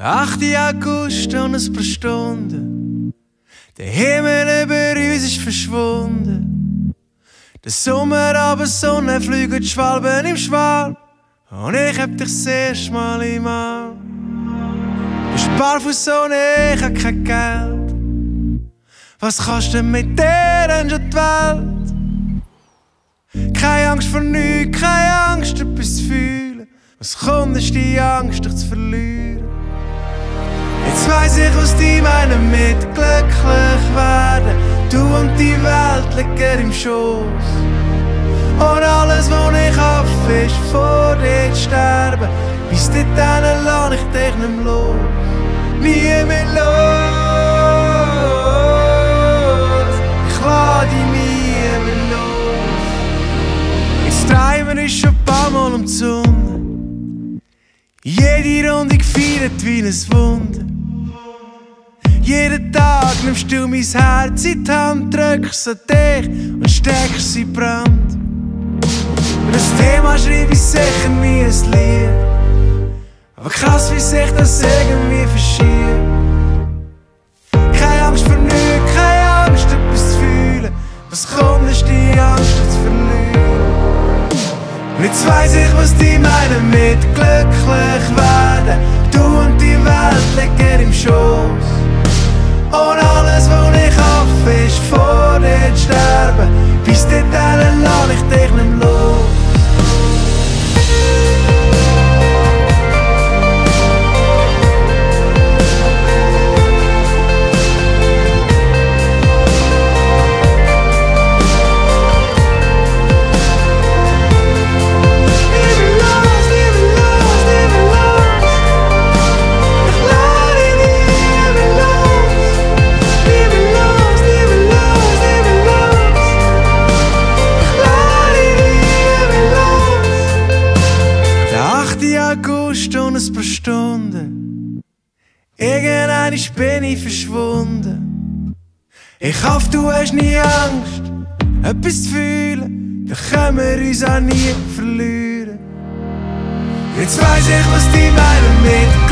8. August und ein paar Stunden. Der Himmel über uns ist verschwunden. Der Sommer, aber Sonne fliegt Schwalben im Schwalb. Und ich hab dich das erste Mal im Arm. Du bist barfuß ohne, ich hab kein Geld. Was kannst du mit dir denn schon die Welt? Keine Angst vor nichts, keine Angst, etwas zu fühlen. Was kommt, ist die Angst, dich zu verlieren. Jetzt weiss ich, was die meinen mit glücklich werden. Du und die Welt liegen im Schoß. Und alles, was ich hoffe, ist vor dir zu sterben. Bis dahin lass ich dich nicht mehr los. Nie mehr los. Ich lass dich nie mehr los. Jetzt treiben wir schon ein paar Mal um die Sonne. Jede Runde gefeiert wie ein Wunder. Jeden Tag nimmst du mein Herz in die Hand, drückst an dich und steckst es in Brand. Über das Thema schreibe ich sicher nie ein Lied. Aber krass, wie sich das irgendwie verschiebt. Keine Angst vor nichts, keine Angst, etwas zu fühlen. Was kommt, ist die Angst, dich zu verlieren. Und jetzt weiss ich, was die meinen mit glücklich werden. Du und die Welt liegen im Schoß. Und alles, was ich hoffe, ist vor dir zu sterben. Bis dahin lass ich dich nicht mehr los. August und ein paar Stunden. Irgendwann bin ich verschwunden. Ich hoffe, du hast nie Angst, etwas zu fühlen. Dann können wir uns auch nie verlieren. Jetzt weiss ich, was die meinen mit